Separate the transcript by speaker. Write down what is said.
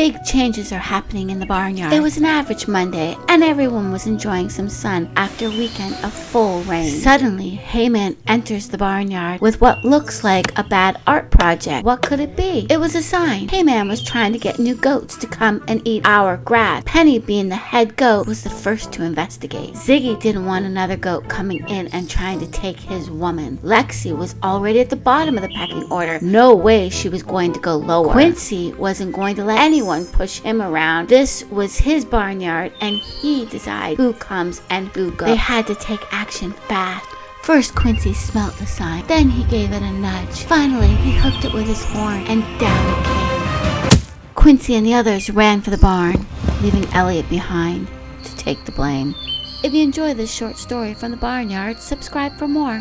Speaker 1: Big changes are happening in the barnyard. It was an average Monday, and everyone was enjoying some sun after a weekend of full rain. Suddenly, Heyman enters the barnyard with what looks like a bad art project. What could it be? It was a sign. Heyman was trying to get new goats to come and eat our grass. Penny, being the head goat, was the first to investigate. Ziggy didn't want another goat coming in and trying to take his woman. Lexi was already at the bottom of the pecking order. No way she was going to go lower. Quincy wasn't going to let anyone push him around. This was his barnyard, and he decided who comes and who goes. They had to take action fast. First, Quincy smelt the sign, then he gave it a nudge. Finally, he hooked it with his horn, and down it came. Quincy and the others ran for the barn, leaving Elliot behind to take the blame. If you enjoyed this short story from the barnyard, subscribe for more.